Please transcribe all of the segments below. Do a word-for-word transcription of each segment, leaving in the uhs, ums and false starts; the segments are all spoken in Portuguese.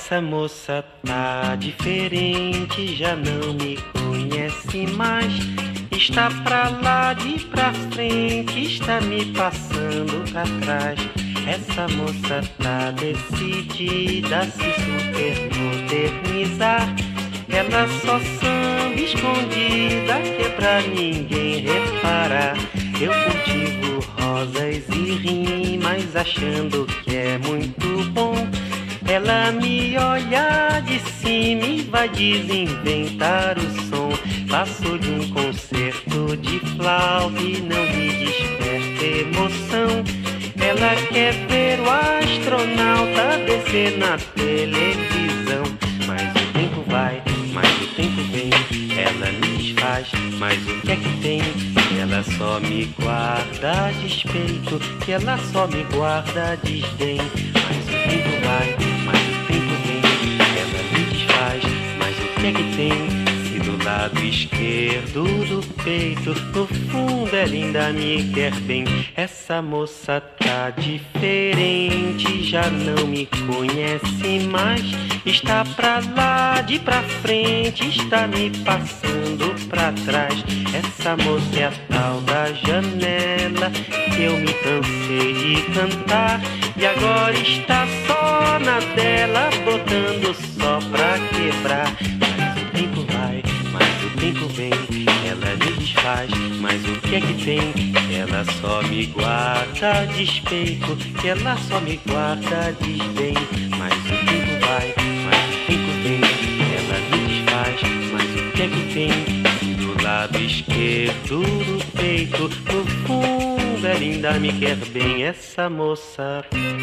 Essa moça tá diferente, já não me conhece mais. Está pra lá de pra frente, está me passando pra trás. Essa moça tá decidida a se supermodernizar. Ela só samba escondida que é pra ninguém reparar. Eu cultivo rosas e rimas achando que é muito bom. Ela me olha de cima e vai desinventar o som. Faço-lhe um concerto de flauta e não me desperta emoção. Ela quer ver o astronauta descer na televisão. Mas o tempo vai, mas o tempo vem. Ela me desfaz, mas o que é que tem? Ela só me guarda despeito, que ela só me guarda desdém. Mas o tempo vai, mas o tempo vem. Ela me desfaz, mas o que é que tem? Se do lado esquerdo do peito, no fundo ela ainda me quer bem. Essa moça tá diferente, já não me conhece mais. Está pra lá de pra frente, está me passando pra trás. Essa moça é a tal da janela que eu me cansei de cantar. E agora está só na dela, botando só pra quebrar. Mas o tempo vai, mas o tempo vem. Ela me desfaz, mas o que é que tem? Ela só me guarda despeito, que ela só me guarda desdém. Mas o tempo vai, mas o tempo vem. Ela me desfaz, mas o que é que tem? Se do lado esquerdo do peito, no fundo ela ainda me quer bem. Essa moça.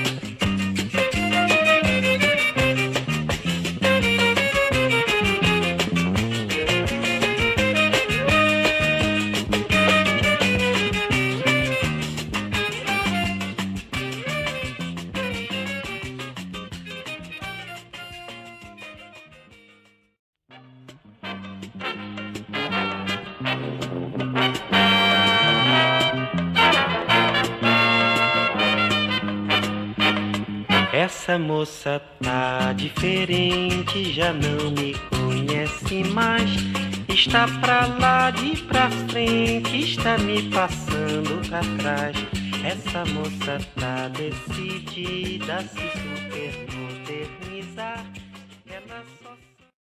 Essa moça tá diferente, já não me conhece mais. Está pra lá de pra frente, está me passando pra trás. Essa moça tá decidida a se